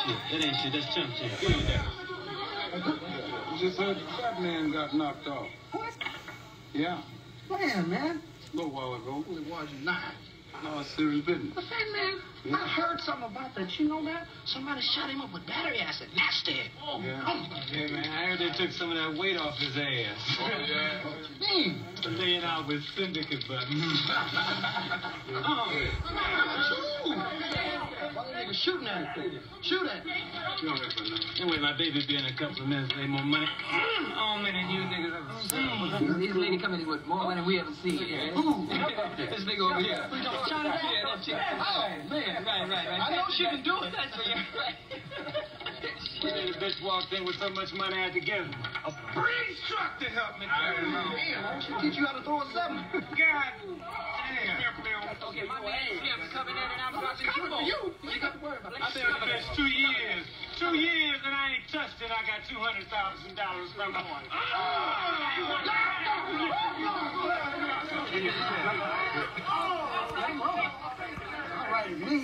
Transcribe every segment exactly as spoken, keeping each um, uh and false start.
shit. That ain't shit. That's chump change. Give me that. You just heard the fat man got knocked off. What? Yeah. When, man? A little while ago. Well, it was not. No, it's serious business. But fat man, Yeah. I heard something about that. You know that? Somebody shot him up with battery acid. Nasty. Oh, Yeah. oh. Hey, man, I heard they took some of that weight off his ass. Oh, yeah. What you mean? For laying out with syndicate buttons. Oh. Why the nigga shooting at it? Shoot at it. You don't have to know. Anyway, my baby be in a couple of minutes. They more money. Oh, man, and you niggas ever seen. This lady coming in with more money we ever seen. Yeah. Ooh. This nigga over here. China Yeah, that chick. Oh, man. Right, right, right. I know she can do it. That's what you're right. The bitch walked in with so much money I had to give him a breeze truck to help me carry him home. Damn, she teach you how to throw a seven. God damn. Okay, my man Slim's coming in and I'm about to Coming for you. You got to worry about it. I've been in the bitch two years. Two years and I ain't touched it. I got two hundred thousand dollars from her. All right, me.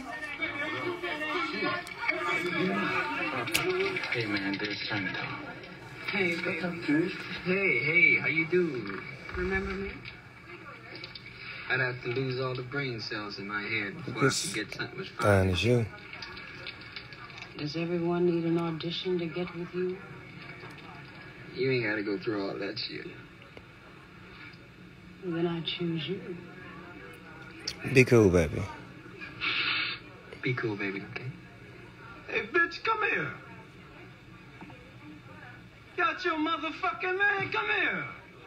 Hey, man, there's Sunday. Hey, what's up, dude? Hey, hey, how you doing? Remember me? I'd have to lose all the brain cells in my head before This I could get something as fine fine as you. Does everyone need an audition to get with you? You ain't got to go through all that shit. Then I choose you. Be cool, baby. Be cool, baby, okay? Hey, bitch, come here. Got your motherfucking man. Come here.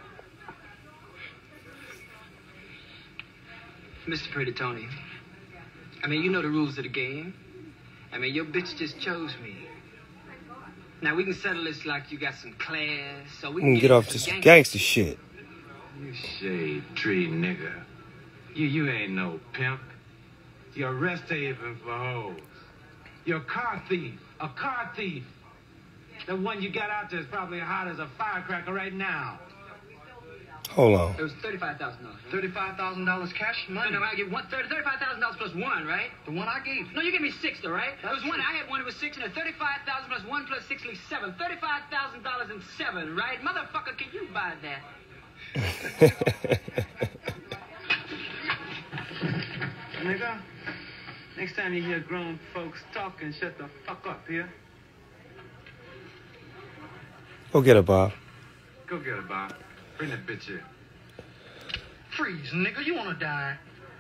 Mister Pretty Tony, I mean, you know the rules of the game. I mean, your bitch just chose me. Now, we can settle this like you got some class, so we We can can get off to some gangster shit. You shade tree nigga. You you ain't no pimp. You're a rest haven for hoes. You're a car thief. A car thief. The one you got out there is probably hot as a firecracker right now. Hold on. It was thirty-five thousand dollars. Right? thirty-five thousand dollars cash money. No, no, I give one thirty, thirty-five thousand dollars plus one, right? The one I gave you. No, you gave me six, though, right? There was one. I had one. It was six, and a thirty-five thousand plus one plus six leaves seven. Thirty-five thousand dollars and seven, right? Motherfucker, can you buy that? Nigga, next time you hear grown folks talking, shut the fuck up here. Go get her, Bob. Go get her, Bob. Bring that bitch here. Freeze, nigga. You wanna die?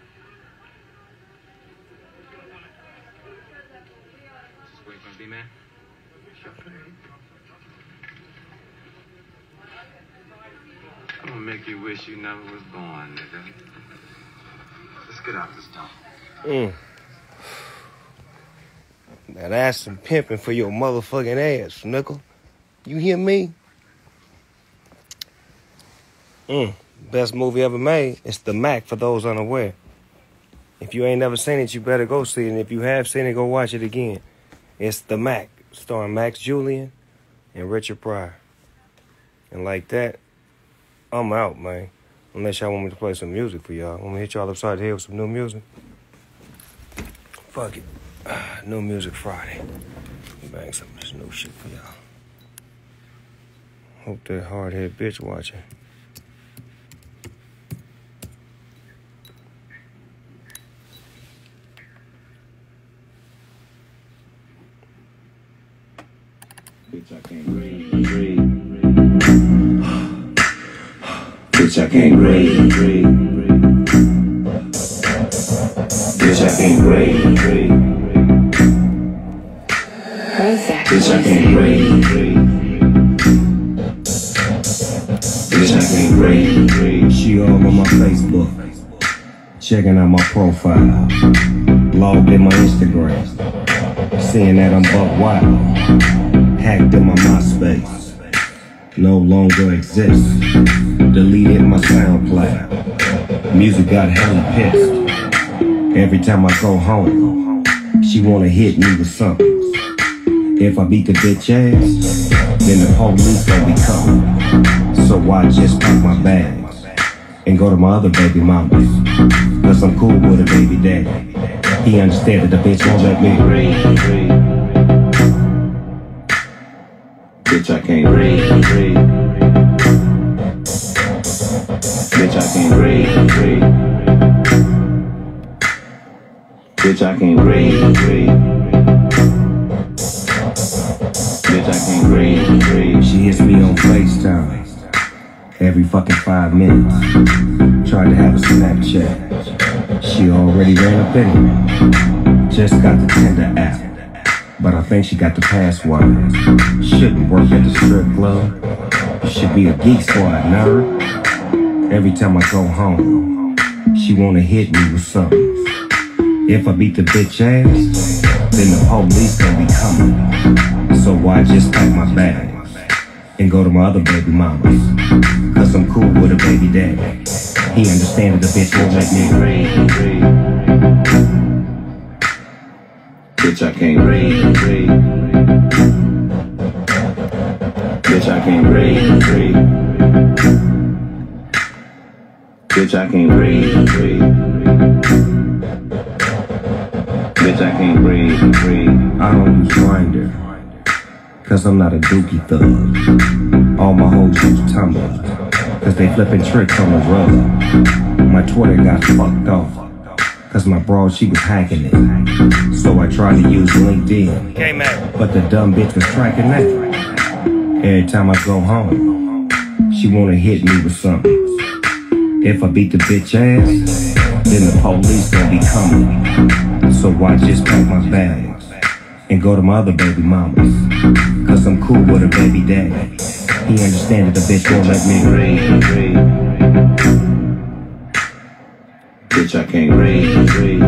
Just wait for me, man. I'm gonna make you wish you never was born, nigga. Let's get out this town. Mm. Now that's some pimping for your motherfucking ass, nickel. You hear me? Mm. Best movie ever made. It's The Mac, for those unaware. If you ain't never seen it, you better go see it. And if you have seen it, go watch it again. It's The Mac, starring Max Julian and Richard Pryor. And like that, I'm out, man. Unless y'all want me to play some music for y'all. Want me to hit y'all upside the head with some new music? Fuck it. Ah, new music Friday. Bang some of this new shit for y'all. Hope that hard-head bitch watching. Bitch, I can't breathe, breathe, Bitch, I can't breathe, breathe, Bitch, I can't breathe, breathe, Bitch, I can't breathe, breathe, Bitch, I can't breathe, breathe. She all on my Facebook, checking out my profile, logged in my Instagram, seeing that I'm buck wild. Hacked in my MySpace, no longer exists. Deleted my SoundCloud. Music got hella pissed. Every time I go home, she wanna hit me with something. If I beat the bitch ass, then the police gon' be coming. So I just pack my bags and go to my other baby mamas. Cause I'm cool with a baby daddy. He understands that the bitch won't let me breathe. Bitch, I can't breathe, breathe. Bitch, I can't breathe, breathe. Bitch, I can't breathe, breathe. Bitch, I can't breathe, breathe. She hits me on FaceTime every fucking five minutes. Tried to have a Snapchat. She already ran up in me. Just got the Tinder app. But I think she got the password. Shouldn't work at the strip club. Should be a geek squad nerd. Every time I go home, she wanna hit me with something. If I beat the bitch ass, then the police gonna be coming. So why just pack my bags and go to my other baby mamas? Cause I'm cool with a baby daddy. He understands the bitch won't let me breathe. Bitch, I can't breathe, breathe. Bitch, I can't breathe, breathe. Bitch, I can't breathe, breathe. Bitch, I can't breathe, breathe. I don't use Grindr, cause I'm not a dookie thug. All my hoes use Tumblr, cause they flipping tricks on the rug. My Twitter got fucked off, cause my broad, she was hacking it. So I tried to use LinkedIn, but the dumb bitch was tracking that. Every time I go home, she wanna hit me with something. If I beat the bitch ass, then the police gon' be coming. So why just pack my bags and go to my other baby mamas? Cause I'm cool with a baby daddy. He understands that the bitch won't let me breathe. Bitch, I can't breathe, breathe.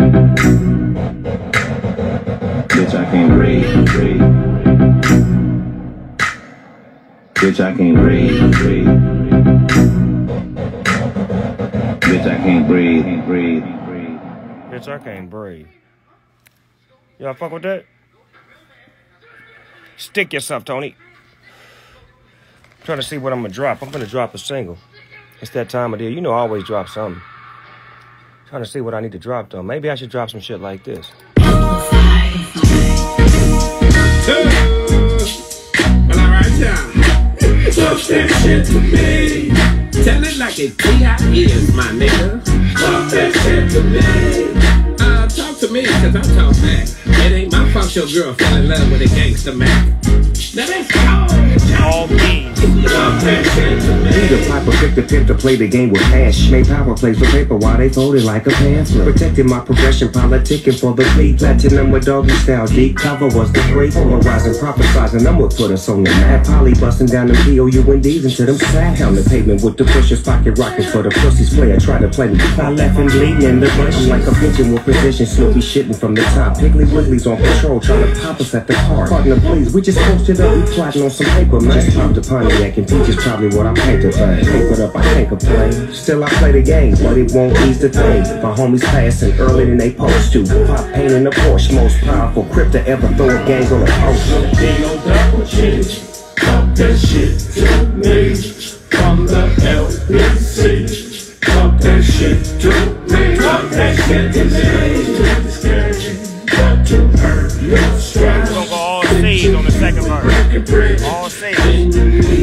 Bitch, I can't breathe, breathe. Bitch, I can't breathe, breathe. Bitch, I can't breathe, breathe. Bitch, I can't breathe. Y'all fuck with that? Stick yourself, Tony. I'm trying to see what I'm gonna drop. I'm gonna drop a single. It's that time of the year. You know I always drop something. Trying to see what I need to drop though. Maybe I should drop some shit like this. Well, alright, y'all. Talk that shit to me. Tell it like it T I is, my nigga. Talk that shit to me. Uh, talk to me, cause I talk back. It ain't my fault your girl fell in love with a gangster man. Now that's all me. Peter Piper picked the pimp to play the game with hash. Made power plays with paper while they folded like a pamphlet. Protected my progression, politicking for the beat. Platinum with doggy style, deep cover was the three. Polarizing, prophesizing, I'm what put us on the map. Polly busting down them P O U N Ds into them sacks. On the pavement with the pushers, pocket rockets for the pussies player. Try to play me, I left him bleeding in the bush. I'm like a pigeon with precision, Snoopy shitting from the top. Piggly Wiggly's on patrol, trying to pop us at the car. Partner, please, we just posted up, we plotting on some paper, man. Just popped a Pontiac and teach is probably what I paint to find. Papered up, I can't complain. Still I play the game, but it won't ease the thing. My homies passing earlier than they supposed to. Pop paint in the Porsche, most powerful crypt to ever throw a gang on a post. Ain't no double shit. Talk that shit to me. From the L B C. Talk that shit to me. Talk that shit to me. Got to earn your stride. We're gonna go all C's on the second verse. All C's.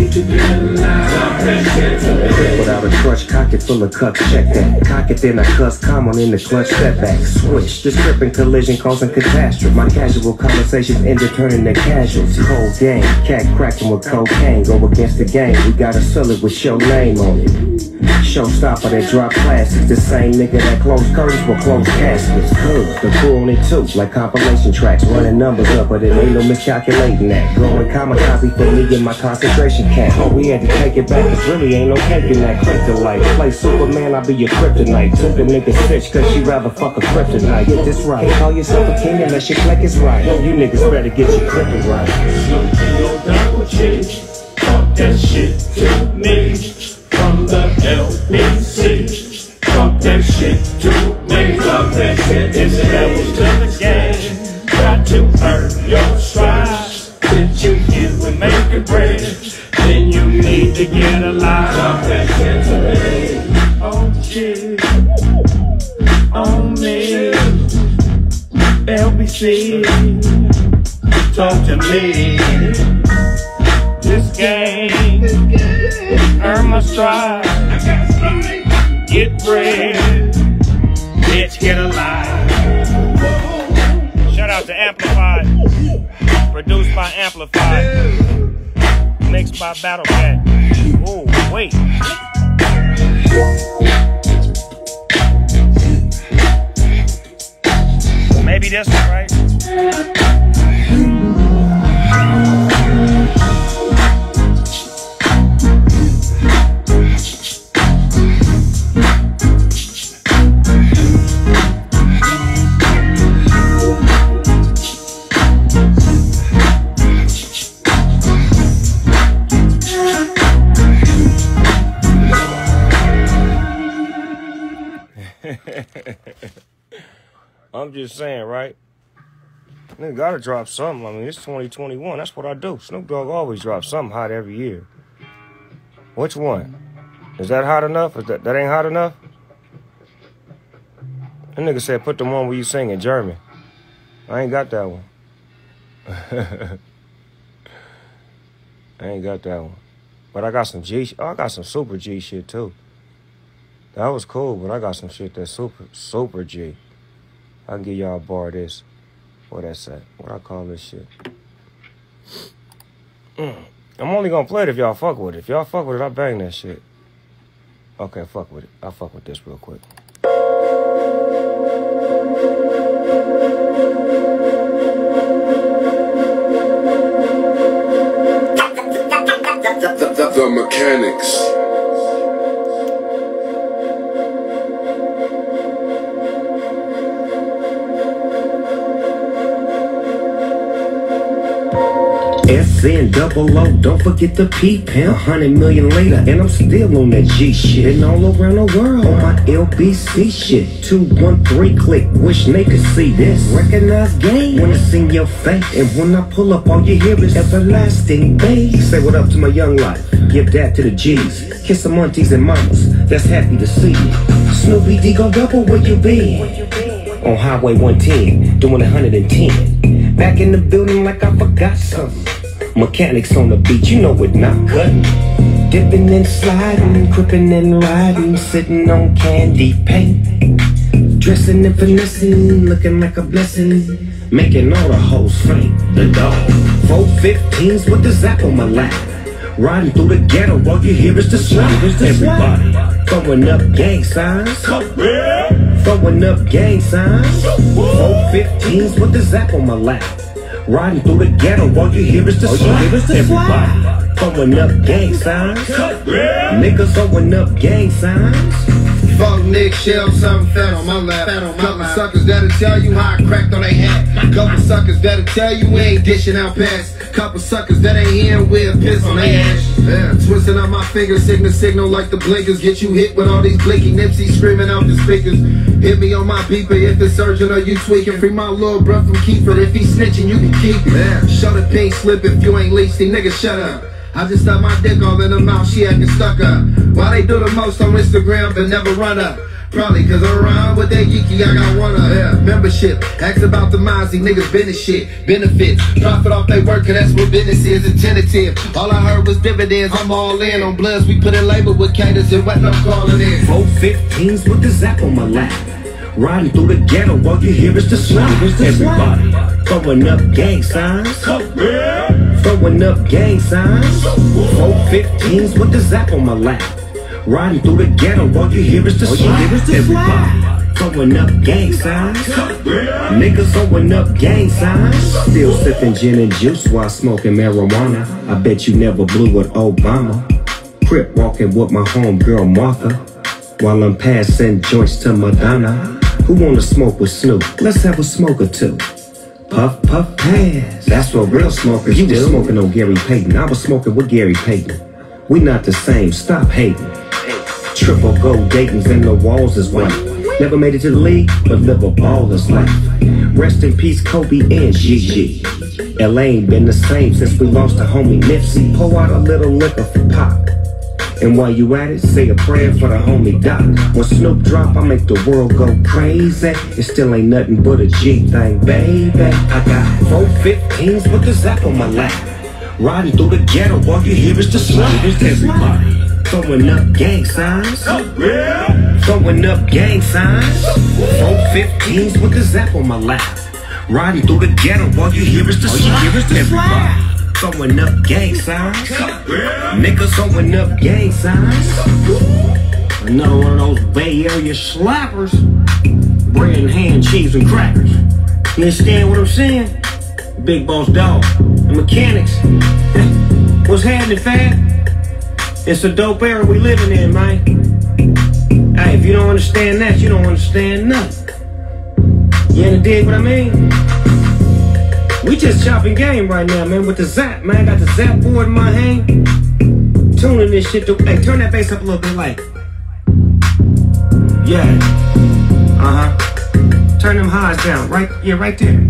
Without a crutch, cock it full of cups, check that. Cock it, then I cuss, come on in the clutch, step back, switch. This tripping collision causing catastrophe. My casual conversations ended turning to casualty. Cold game, cat cracking with cocaine. Go against the game, we gotta sell it with your name on it. Showstopper that drop classics. The same nigga that close curtains will close caskets. Cause the crew on it too, like compilation tracks. Running numbers up, but it ain't no miscalculating that. Growing kamikaze for me in my concentration camp. Oh, we had to take it back, cause really ain't no cake in that kryptonite. Play Superman, I'll be your kryptonite. Took the nigga bitch, cause she rather fuck a kryptonite. Get this right, call yourself a king unless your click is right. You niggas better get your crippin' right. No double shit. Talk that shit to me. From the L B C. Talk that shit to me. Talk that shit to me. To the game. Got to earn your stride. Did you get with making bread? Then you need to get alive. Talk that shit to me. Oh shit. On me. L B C. Talk to me. this game. Earn my stride. Get bread. Bitch, get alive. Shout out to Amplified. Produced by Amplified. Mixed by Battle Cat. Oh, wait. Maybe this one, right? I'm just saying, right? Nigga gotta drop something. I mean, it's twenty twenty-one. That's what I do. Snoop Dogg always drops something hot every year. Which one? Is that hot enough? Is that, that ain't hot enough? That nigga said put the one where you sing in German. I ain't got that one. I ain't got that one. But I got some G. Oh, I got some super G shit too. That was cool, but I got some shit that's super, super G. I can give y'all a bar of this. What that's at? What I call this shit? Mm. I'm only gonna play it if y'all fuck with it. If y'all fuck with it, I bang that shit. Okay, fuck with it. I'll fuck with this real quick. The, the, the, the Mechanics. S N double O, don't forget the P pimp. A hundred million later, and I'm still on that G shit. And all around the world, on my L B C shit. Two, one, three, click, wish they could see this. Recognize game when it's in your face. And when I pull up, all you hear is everlasting bass. Say what up to my young life, give that to the G's. Kiss some aunties and mamas, that's happy to see you. Snoopy D go double, where you been? On Highway one ten, doing one hundred ten. Back in the building like I forgot something. Mechanics on the beat, you know it not cutting. Dipping and sliding, crippin' and riding, sitting on candy paint. Dressing and finessing, looking like a blessing, making all the hoes faint. The dog. four fifteens with the zap on my lap. Riding through the ghetto, all you hear is the slap. Everybody throwing up gang signs. Throwing up gang signs. four fifteens with the zap on my lap. Riding through the ghetto, all you hear is the slap. Everybody throwing up gang signs. Niggas throwing up gang signs. Fuck Nick, shell, something fat on my lap. Couple suckers that'll tell you how I cracked on they hat. Couple suckers that'll tell you we ain't dishing out pass. Couple suckers that ain't in with piss on they ass. Yeah, twisting up my fingers, signal signal like the blinkers. Get you hit with all these blinky Nipsey screaming out the speakers. Hit me on my beeper if it's urgent or you tweaking. Free my little bruh from Keeper. If he snitching, you can keep it. Yeah. Show the pink slip if you ain't leasty, nigga, shut up. I just stuck my dick all in her mouth, she acting stuck up. Why they do the most on Instagram but never run up? Probably cause around with that geeky, I got one of yeah. Membership, ask about the Mozzie, niggas business shit. Benefits, profit off they work, cause that's what business is, a tentative. All I heard was dividends, I'm all in on bloods. We put in labor with caters and what I'm calling in. four fifteens with the zap on my lap. Riding through the ghetto, all you hear is the slap. Everybody throwing up gang signs. Throwing up gang signs. four fifteens with the zap on my lap. Riding through the ghetto, all you hear is the slap. Everybody throwing up gang signs. Niggas throwing up gang signs. Still sipping gin and juice while smoking marijuana. I bet you never blew with Obama. Crip walking with my homegirl Martha, while I'm passing joints to Madonna. Who wanna smoke with Snoop? Let's have a smoke or two. Puff, puff, pass. That's what real smokers do. You was smoking on Gary Payton. I was smoking with Gary Payton. We not the same. Stop hating. Triple gold Dayton's and the walls is white. Never made it to the league, but live a baller's life. Rest in peace, Kobe and Gigi. L A ain't been the same since we lost the homie Nipsey. Pour out a little liquor for Pop. And while you at it, say a prayer for the homie Doc. When Snoop drop, I make the world go crazy. It still ain't nothing but a G thing, baby. I got four fifteens with the zap on my lap. Riding through the ghetto, all you hear is the slap. Everybody throwing up gang signs, throwing up gang signs. Four fifteens with the zap on my lap. Riding through the ghetto, all you hear is the slap. Everybody throwing up gang signs, niggas throwing up gang signs. Another one of those Bay Area slappers. Bread and ham, cheese and crackers. You understand what I'm saying? Big Boss Dog, the mechanics. What's happening, fam? It's a dope era we living in, man. Hey, if you don't understand that, you don't understand nothing. You ain't dig what I mean? We just chopping game right now, man, with the zap, man. I got the zap board in my hand. Tuning this shit to, hey, turn that bass up a little bit, like. Yeah. Uh-huh. Turn them highs down, right, yeah, right there.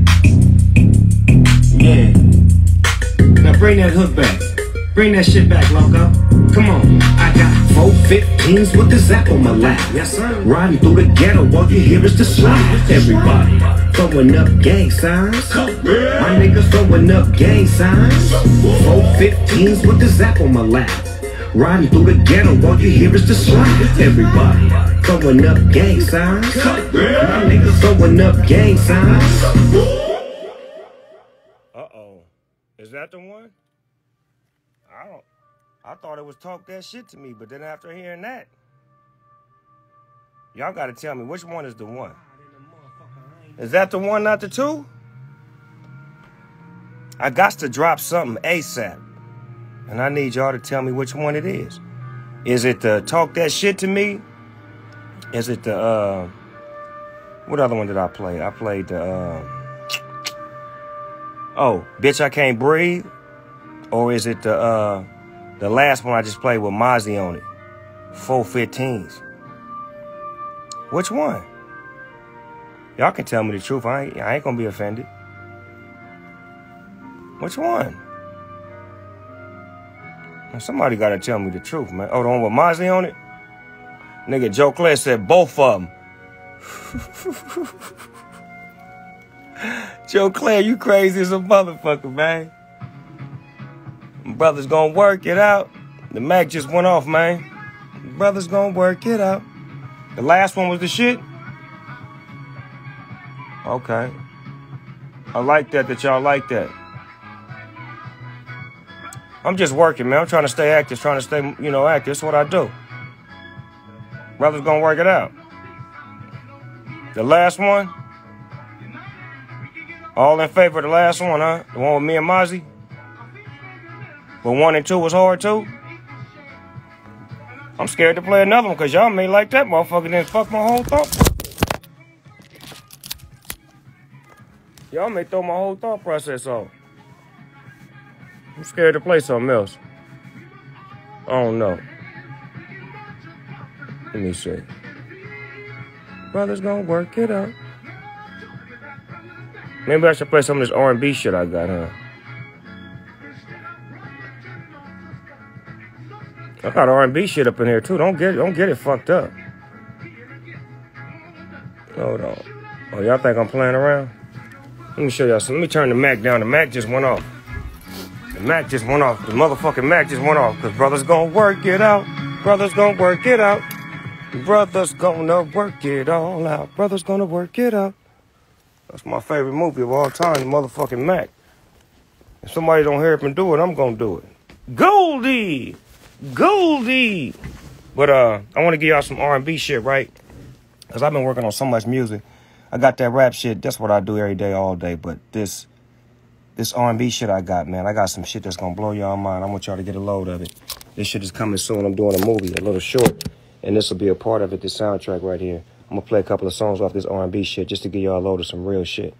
Yeah. Now bring that hook back. Bring that shit back, loco. Come on. I got four fifteens with the zap on my lap. Yes, sir. Riding through the ghetto, all you hear is the slap. Everybody throwing up gang signs. My niggas throwing up gang signs. Four fifteens with the zap on my lap. Riding through the ghetto, all you hear is the slap. Everybody throwing up gang signs. My niggas throwing up gang signs. Uh-oh. Is that the one? I don't... I thought it was Talk That Shit to me, but then after hearing that, y'all gotta tell me which one is the one. Is that the one, not the two? I got to drop something ASAP, and I need y'all to tell me which one it is. Is it the Talk That Shit to me? Is it the, uh... what other one did I play? I played the, uh... oh, Bitch, I Can't Breathe? Or is it the, uh... the last one I just played with Mozzie on it? four fifteens. Which one? Y'all can tell me the truth. I ain't, I ain't gonna be offended. Which one? Now somebody gotta tell me the truth, man. Oh, the one with Mozzie on it? Nigga, Joe Claire said both of them. Joe Claire, you crazy as a motherfucker, man. Brothers gonna work it out. The Mac just went off, man. Brothers gonna work it out. The last one was the shit? Okay. I like that, that y'all like that. I'm just working, man. I'm trying to stay active, trying to stay, you know, active. That's what I do. Brothers gonna work it out. The last one? All in favor of the last one, huh? The one with me and Mozzie? But one and two was hard too? I'm scared to play another one because y'all may like that motherfucker then fuck my whole thought. Y'all may throw my whole thought process off. I'm scared to play something else. I don't know. Let me see. Brothers gonna work it out. Maybe I should play some of this R and B shit I got, huh? I got R and B shit up in here too. Don't get it, don't get it fucked up. Hold on. Oh, y'all think I'm playing around? Let me show y'all something. Let me turn the Mac down. The Mac just went off. The Mac just went off. The motherfucking Mac just went off. Cause brothers gonna work it out. Brothers gonna work it out. Brothers gonna work it all out. Brothers gonna work it out. That's my favorite movie of all time, the motherfucking Mac. If somebody don't hear up and do it, I'm gonna do it. Goldie! Goldie! But uh, I want to give y'all some R and B shit, right? Because I've been working on so much music. I got that rap shit. That's what I do every day, all day. But this this R and B shit I got, man, I got some shit that's going to blow y'all mind. I want y'all to get a load of it. This shit is coming soon. I'm doing a movie, a little short. And this will be a part of it, this soundtrack right here. I'm going to play a couple of songs off this R and B shit just to give y'all a load of some real shit.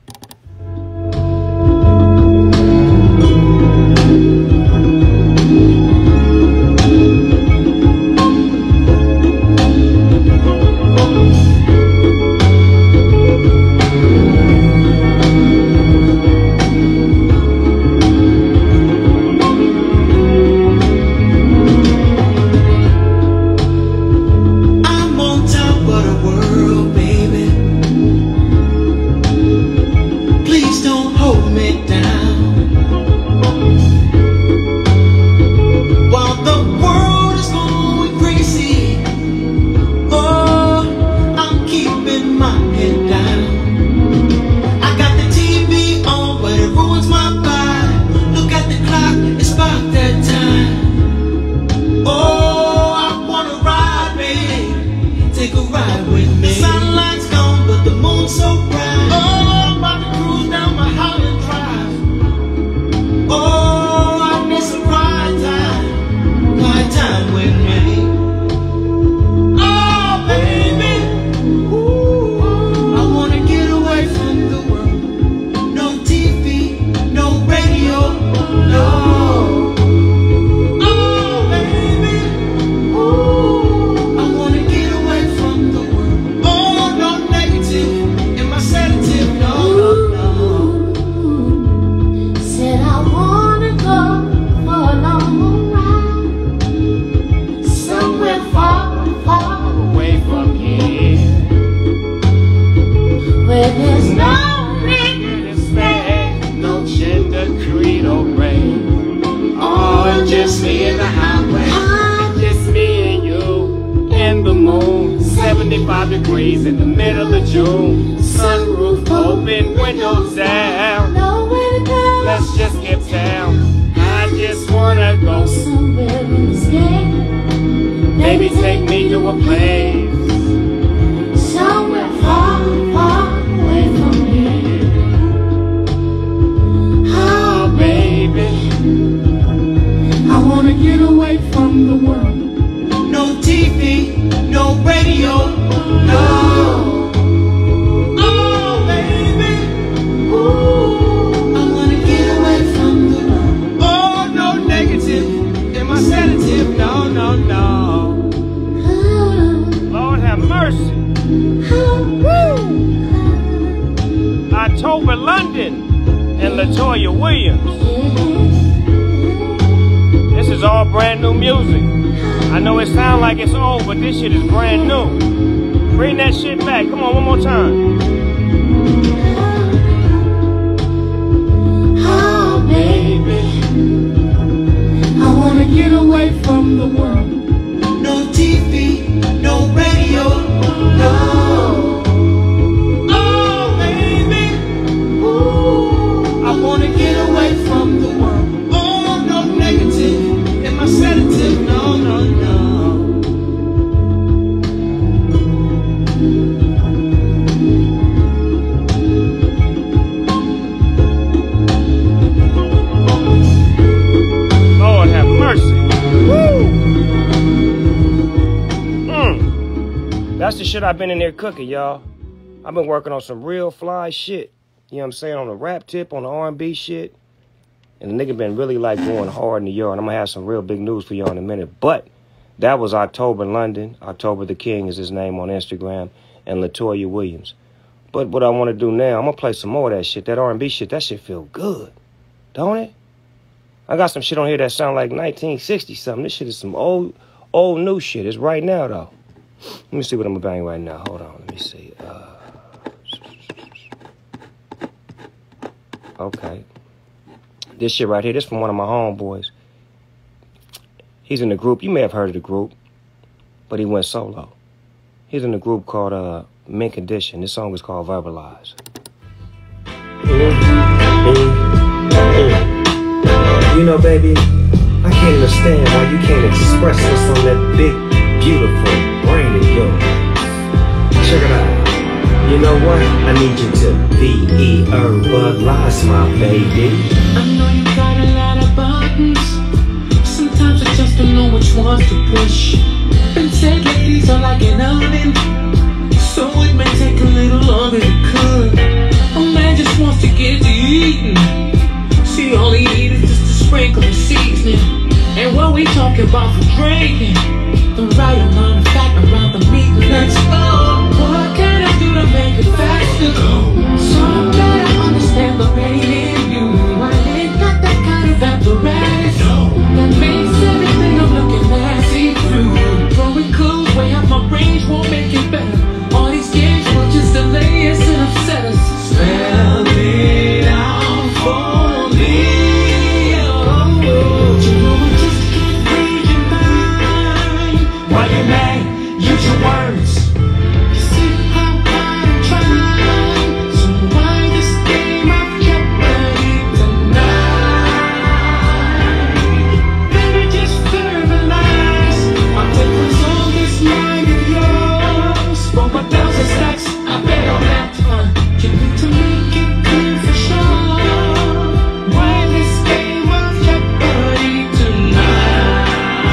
forty-five degrees in the middle of June. Sunroof open, windows down. Let's just get down. I just wanna go somewhere in the sky. Maybe take me to a place somewhere far, far away from here. Oh, baby, I wanna get away from the world. No T V, no radio, no. Oh, baby, ooh, I wanna get away from the world. Oh, no negative in my sedative, no, no, no. Lord have mercy. October London and Latoya Williams. This is all brand new music. I know it sounds like it's old, but this shit is brand new. Bring that shit back. Come on, one more time. Oh, baby, I wanna get away from the world. No T V, no radio, no. Oh, baby, ooh, I wanna get away from the world. Oh, no negative in my sedative, no, no, no. Lord have mercy. Woo! Mm. That's the shit I've been in there cooking, y'all. I've been working on some real fly shit. You know what I'm saying? On the rap tip, on the R and B shit. And the nigga been really like going hard in the yard. I'm gonna have some real big news for y'all in a minute. But that was October London. October the King is his name on Instagram. And Latoya Williams. But what I want to do now, I'm gonna play some more of that shit. That R and B shit, that shit feel good. Don't it? I got some shit on here that sound like nineteen sixty something. This shit is some old, old new shit. It's right now though. Let me see what I'm gonna bang right now. Hold on, let me see. Uh, okay. This shit right here, this from one of my homeboys. He's in the group. You may have heard of the group, but he went solo. He's in a group called uh, Mint Condition. This song is called Verbalize. You know, baby, I can't understand why you can't express what's on that big, beautiful brain of yours. Check it out. You know what? I need you to V E verbalize, my baby. I know you got a lot of buttons. Sometimes I just don't know which ones to push. Been said that these are like an oven, so it may take a little longer to cook. A man just wants to get to eating. See, all he needs is just a sprinkle of seasoning. And what we talking about for drinking? The right amount of fat around the meat. Let's go. What can I do to make it faster? So that I understand the pain in you. I ain't got that kind of apparatus that makes everything I'm looking at see through. Throwing clues way out my range won't make it better. All these games will just delay us and upset us. Spell it out for me. Oh, you know I just can't read your mind. Why you mad? Use your words. You see how hard I'm trying. So why this game of Jeopardy tonight? Baby, just verbalize. I'll take what's on this mind of yours. For my thousand stacks, I bet on that. Uh, you need to make it clear for sure. Why this game of Jeopardy tonight?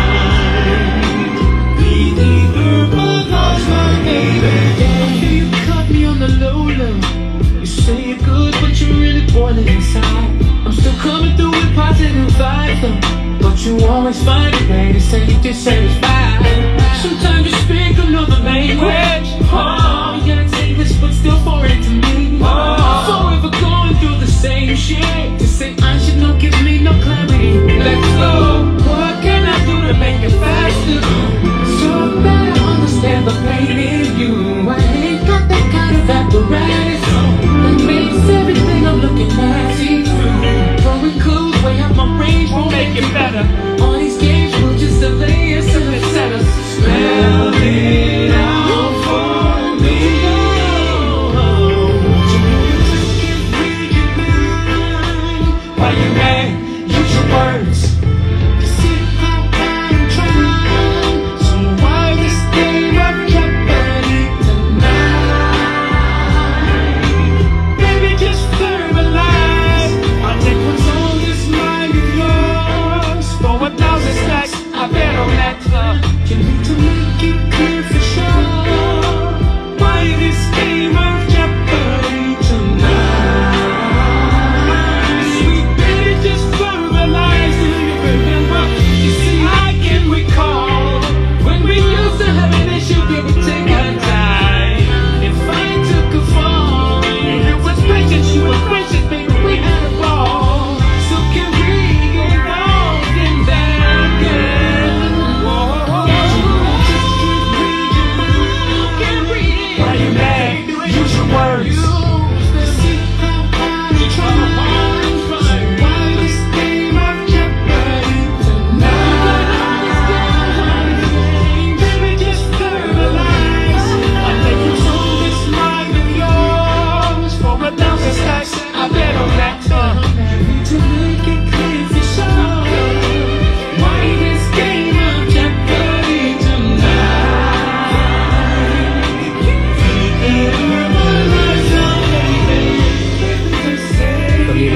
Be the verbalize, my baby. I hear you cut me on the low low. You say you're good, but you're really boiling inside. I'm still coming through with positive vibes though. But you always find a way to say you're dissatisfied. Sometimes you speak another language. Oh, yeah, it's English, but still foreign to me. Oh, forever going through the same shit. To say I should know gives me no clarity. Let's go. What can I do to make it faster? So that I understand the pain in you. I ain't got that kind of apparatus that makes everything I'm looking at see through. Throwing clues way out my range won't make it better. All these games will just delay us and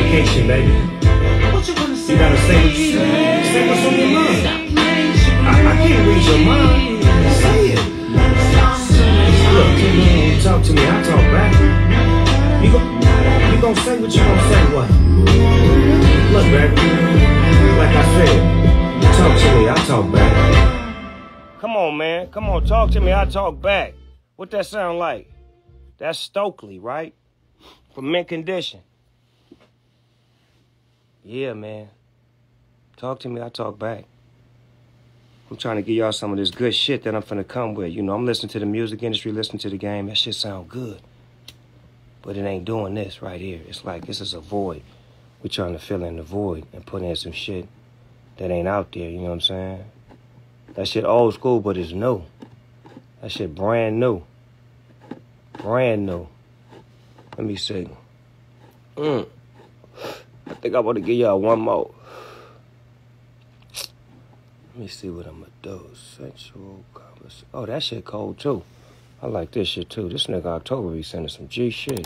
vacation, baby. What you gonna say? You gotta say what you say. Say what's on your mind. I, I can't read your mind. Say it. Look, you talk to me, I talk back. You gon' you gon' say what you gon' say, what? Look, baby, like I said, you talk to me, I talk back. Come on, man. Come on, talk to me, I talk back. What that sound like? That's Stokely, right? From Mint Condition. Yeah, man. Talk to me, I talk back. I'm trying to give y'all some of this good shit that I'm finna come with. You know, I'm listening to the music industry, listening to the game. That shit sound good. But it ain't doing this right here. It's like this is a void. We're trying to fill in the void and put in some shit that ain't out there, you know what I'm saying? That shit old school, but it's new. That shit brand new. Brand new. Let me see. Mm. I think I want to give y'all one more. Let me see what I'm gonna do. Sensual conversation. Oh, that shit cold too. I like this shit too. This nigga October be sending some G shit.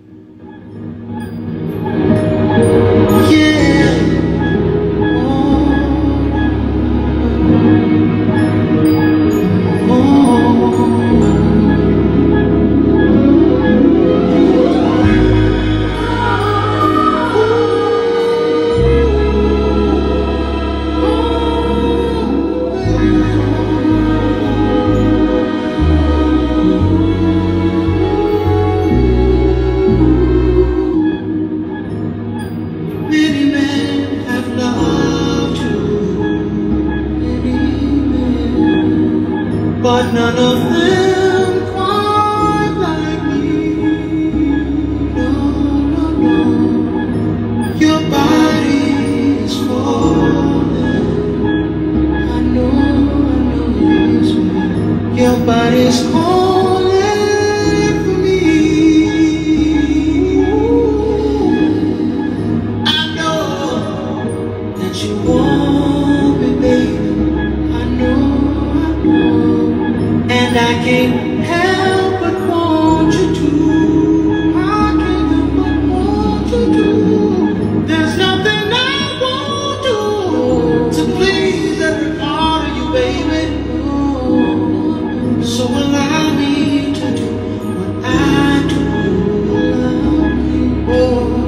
But none of them quite like me. No, no, no. Your body's falling. I know, I know it is me. Your body's calling for me. I know that you want me, baby. I know, I know. And I can't help but want you to. I can't help but want you to. There's nothing I won't do to please every part of you, baby. Oh, so allow me to do what I do. Allow me. Oh.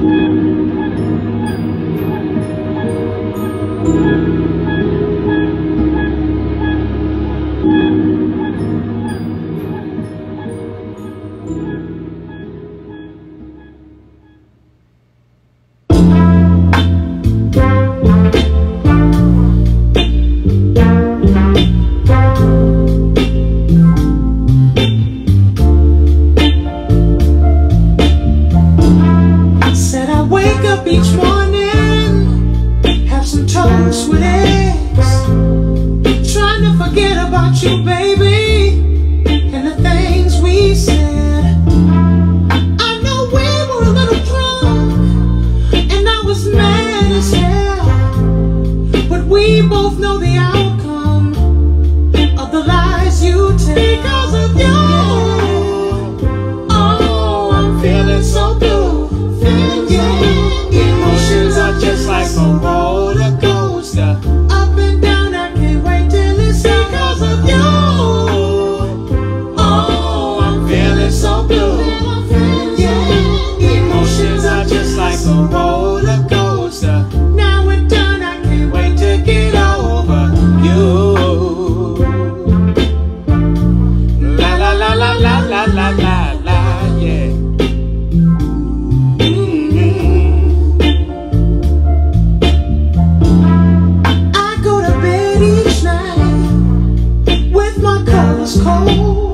Each morning, have some toast with eggs. Trying to forget about you, baby, and the things we said. I know we were a little drunk, and I was mad as hell. But we both know the outcome of the lies you tell. Because of you, oh, I'm feeling so blue. Feeling good. Emotions are just like a roller coaster. Up and down, I can't wait till it's because of you. Oh, I'm feeling so blue. Yeah, emotions are just like a roller coaster. Now we're done, I can't wait to get over you. La la la la la la la la la, yeah. Cold,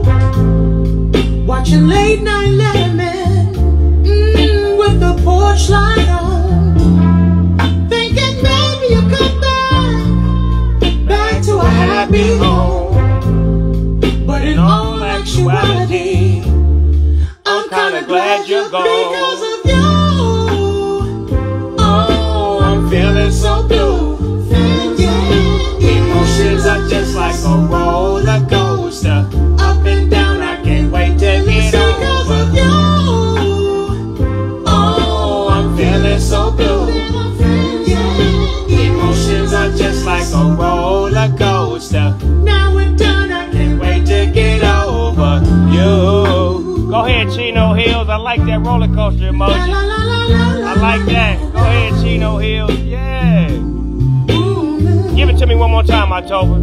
watching late night Letterman, mm, with the porch light on. like that roller coaster emoji. I like that. Go ahead, Chino Hills. Yeah. Give it to me one more time, October.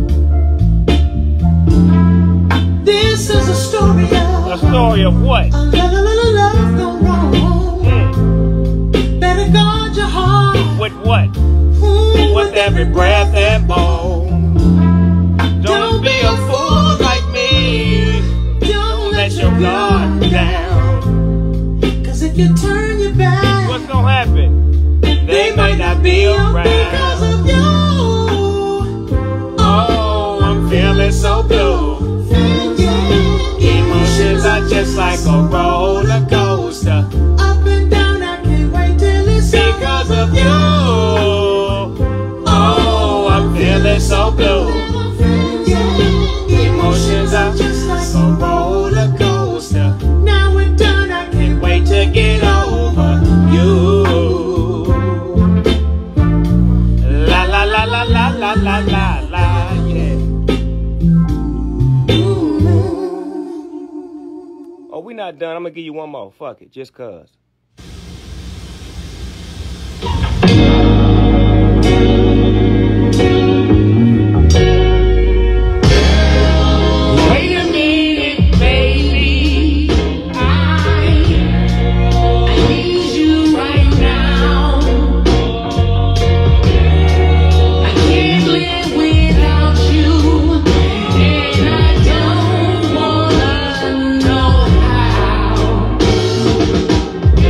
This is a story of a story of what? A love, love gone wrong. Mm. Better guard your heart. With what? Mm, with every breath and bone. Don't, Don't be a fool like me. Don't let your guard down. Cause if you turn your back, what's gonna happen? They, they might not be around. Because of you. Oh, I'm feeling so blue. Emotions are just like a roller coaster. Up and down, I can't wait till it's because of you. Oh, I'm feeling so blue. Emotions are just like a roller coaster. Now we're done, I can't wait to get over you. La la la la la la la la la, yeah. Oh, we not done. I'm gonna give you one more. Fuck it, just cuz. Wait a minute, baby. I, I need you right now. I can't live without you, and I don't wanna know how.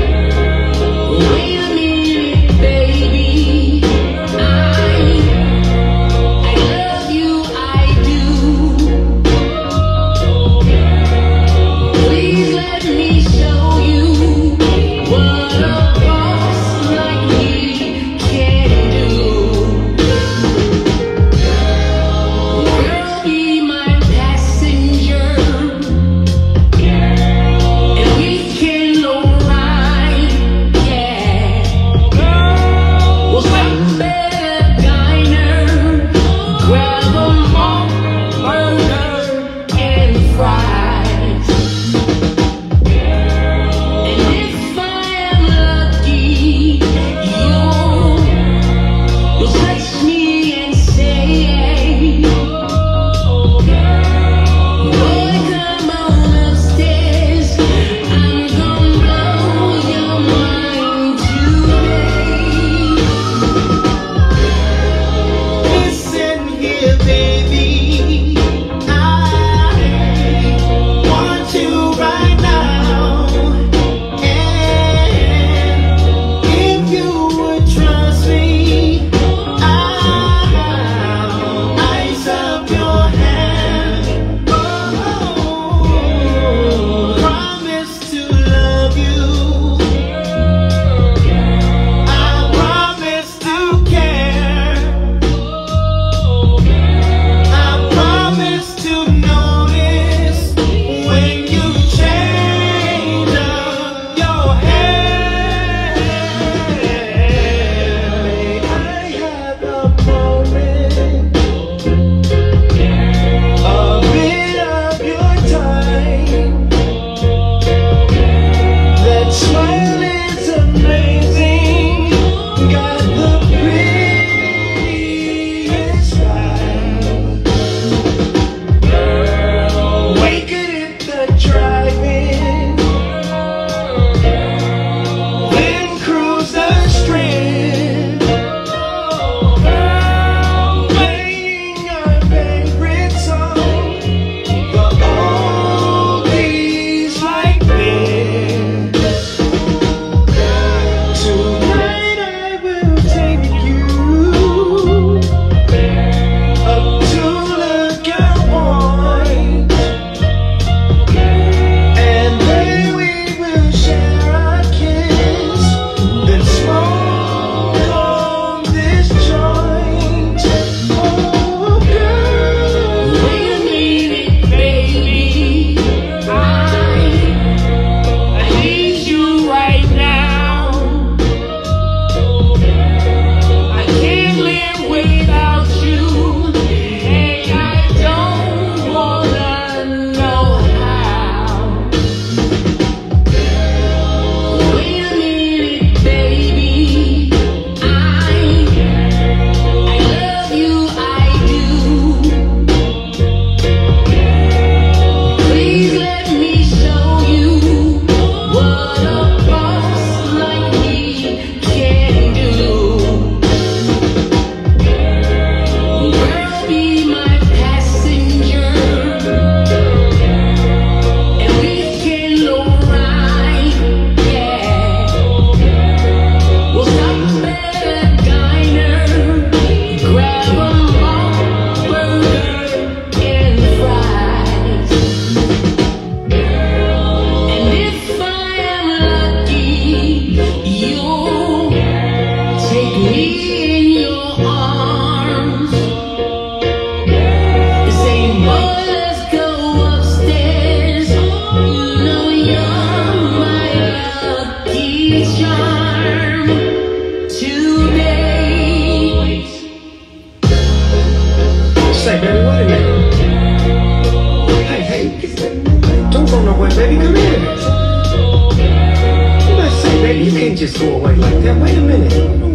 Just go away like that. Wait a minute.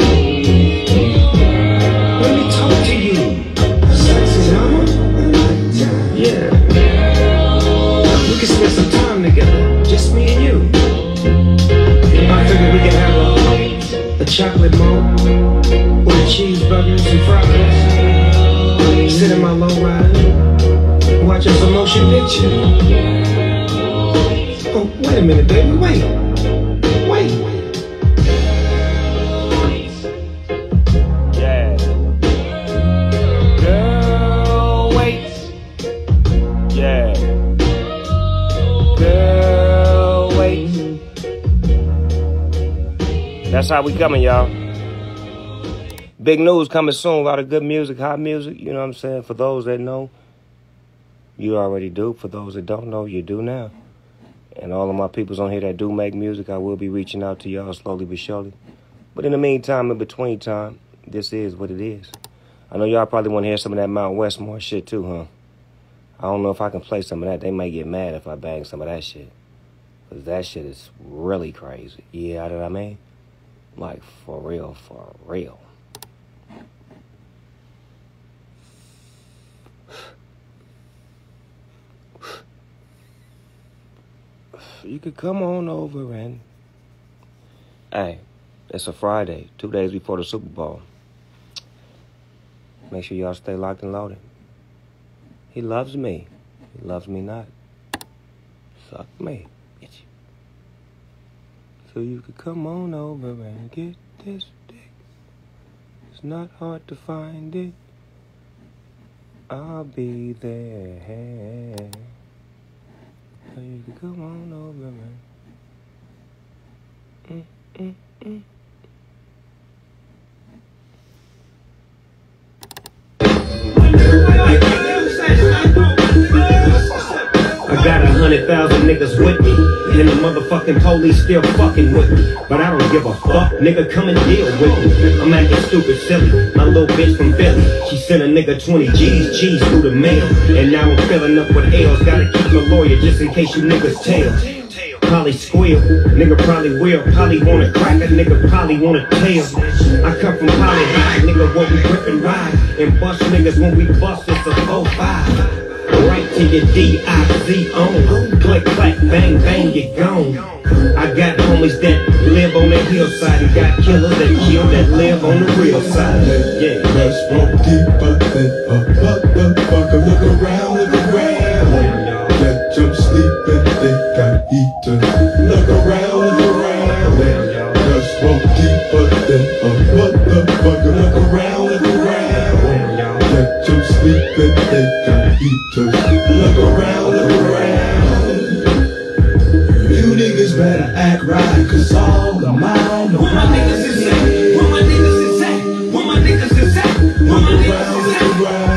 Let me talk to you. Sexy mama. Yeah. We can spend some time together. Just me and you. I figured we could have a, a chocolate malt with a cheeseburger and some fries. Sit in my low ride, watching some motion picture. Oh, wait a minute, baby. Wait. Wait. That's how we coming, y'all. Big news coming soon. A lot of good music, hot music. You know what I'm saying? For those that know, you already do. For those that don't know, you do now. And all of my peoples on here that do make music, I will be reaching out to y'all slowly but surely. But in the meantime, in between time, this is what it is. I know y'all probably want to hear some of that Mount Westmore shit too, huh? I don't know if I can play some of that. They may get mad if I bang some of that shit. Because that shit is really crazy. You know what I mean? Like, for real, for real. You could come on over and... Hey, it's a Friday, two days before the Super Bowl. Make sure y'all stay locked and loaded. He loves me. He loves me not. Suck me. So you could come on over and get this dick. It's not hard to find it. I'll be there. So you could come on over and... Mm, mm, mm. I got a hundred thousand niggas with me, and the motherfucking police still fucking with me. But I don't give a fuck, nigga, come and deal with me. I'm acting stupid silly, my little bitch from Philly. She sent a nigga twenty G's, G's through the mail. And now I'm filling up with L's, gotta keep my lawyer just in case you niggas tell. Probably squeal, nigga probably will. Probably wanna crack a nigga, probably wanna tail. I come from Poly High, nigga, what we grip and ride. And bust niggas when we bust, it's a four five. Right to your D I Z on. Click, clack, bang, bang, you're gone. I got homies that live on the hillside and got killers that kill that live on the real side. Yeah, let's walk deeper than a motherfucker. Look around, look around. Catch them sleeping, they got eaters. Look around, look around. Let's walk deeper than a motherfucker. Look around, look around. Catch them sleeping, they got eaters. Look around, look around. You niggas better act right, cause all the mine. Where my niggas is at? Where my niggas is at? Where my niggas is at? Where my niggas is at?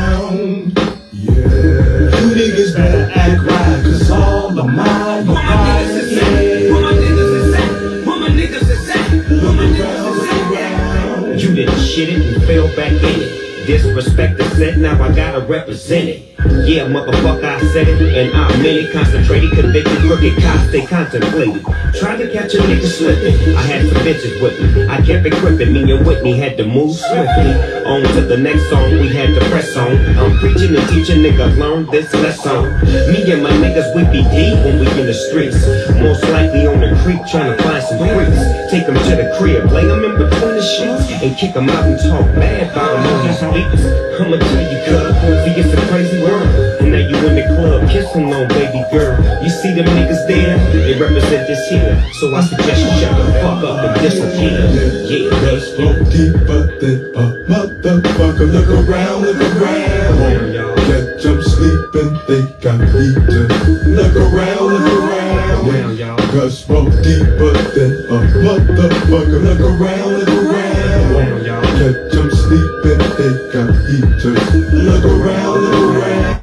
Yeah. You niggas better act right, cause all the mine. Where my niggas is at? Where my niggas is at? Where my niggas is at? Where my niggas is at? You didn't shit it and fell back in it. Disrespect the set, now I gotta represent it. Yeah, motherfucker, I said it, and I meant it. Concentrated, convicted, crooked cops, they contemplated. Tried to catch a nigga slipping. I had some bitches with me. I kept it gripping. Me and Whitney had to move swiftly. On to the next song, we had to press on. I'm preaching and teaching, niggas learn this lesson. Me and my niggas, we be deep when we in the streets. Most likely on the creek, trying to find some freaks. Take them to the crib, lay them in between the sheets, and kick them out and talk bad about them on these beats. I'ma tell you, cuz, see, it's a crazy world. And now you in the club, kissing on baby girl. You see them niggas there, they represent this here. So I suggest you shut the fuck up and disappear. Yeah, let's go deeper than a motherfucker. Look around, look around. Catch them sleeping, they got heaters. Look around, look around. Cause roll deeper than a motherfucker. Look around, look around. Catch them sleeping, they got heaters. Look around, look around.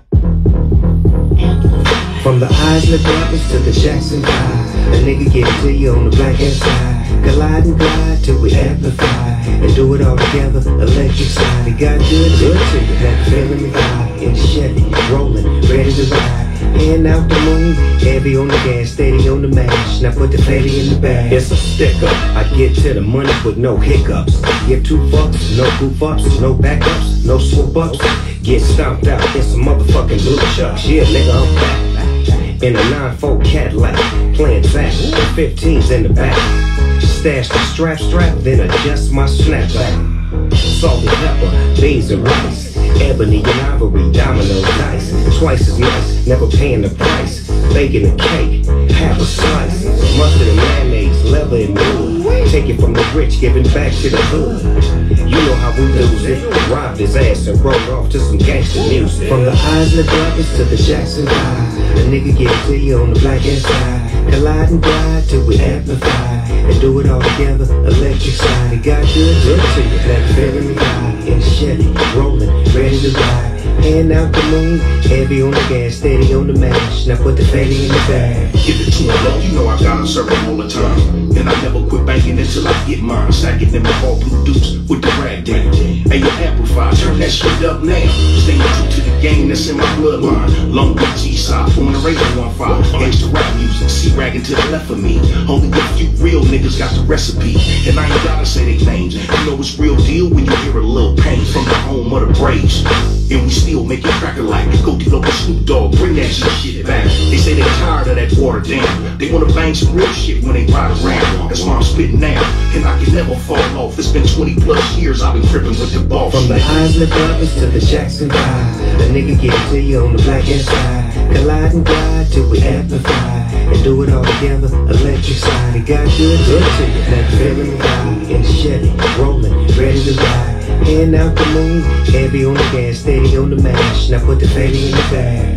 From the Isley Brothers to the Jackson Five, a nigga get it to you on the black hand side. Glide and glide till we amplify, and do it all together, electric side. It got good, good to you, that feeling me vibe. In the Chevy, rolling, ready to ride. Hand out the moon, heavy on the gas, steady on the mash. Now put the fatty in the bag. It's a sticker. I get to the money with no hiccups. Give two fucks, no goof ups, no backups, no swoop ups. Get stomped out in some motherfucking blue chucks. Yeah, nigga, I'm back. In a nine four Cadillac, playing back, with fifteens in the back. Stash the strap strap, then adjust my snapback. Salt and pepper, beans and rice, ebony and ivory, domino dice. Twice as nice, never paying the price. Bacon and cake, half a slice. Mustard and mayonnaise, leather and wood. Take it from the rich, give it back to the hood. You know how we lose it. Robbed his ass and rode off to some gangster music. From the Isley Brothers to the Jackson Five, a nigga get it to you on the black and side. Collide and glide till we amplify, and do it all together, electric side. It got good, good to you, that feeling me vibe. In the Chevy, rolling, ready to ride. Hand out the moon, heavy on the gas, steady on the mash. Now put the fatty in the bag. Give it to him, Lord, you know I gotta serve him all the time. And I never quit banging until I get mine. Sagging in my all blue dukes with the rag down. Hey, you amplify, turn that shit up now. Staying true to the game that's in my bloodline. Long Beach Eastside, on the radio on fire. Gangsta rap music, C-ragging to the left of me. Only a few real niggas got the recipe. And I ain't gotta say their names. You know it's real deal when you hear a little pain from the home of the Braves. And we still make it crack like go deal up with Snoop Dogg, bring that shit back. They say they tired of that water down. They wanna bang some real shit when they ride around. That's why I'm spitting now, and I can never fall off. It's been twenty plus years I've been crippin' with the boss. From the Isley Brothers to the Jackson Five, a nigga get it to you on the black and side. Collide and glide till we amplify, and do it all together, electric side. It got good, good to you, that feeling me vibe. In the Chevy, rolling, ready to ride. Hand out the moon, heavy on the gas, steady on the mash. Now put the fatty in the bag.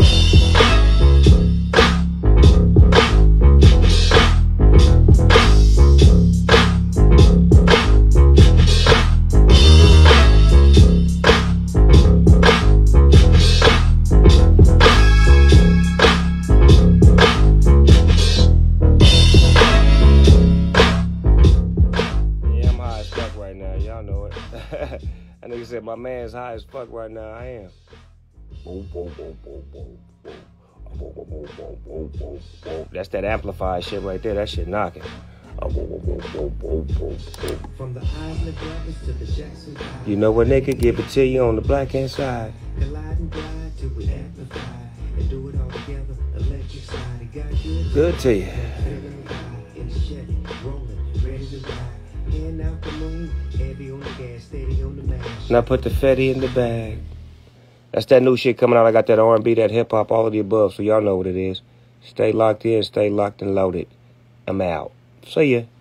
That nigga said my man's high as fuck right now. I am. That's that amplified shit right there. That shit knocking. From the Isley Brothers to the Jackson Five, you know what, nigga? Give it to you on the black hand side. Collide and glide till we amplify, and do it all together, electric side. It got good. Good to you. In the Chevy, rolling, ready to ride. Hand out the moon, heavy on the gas, steady on the mash. Now put the fatty in the bag. That's that new shit coming out. I got that R and B, that hip hop, all of the above, so y'all know what it is. Stay locked in, stay locked and loaded. I'm out. See ya.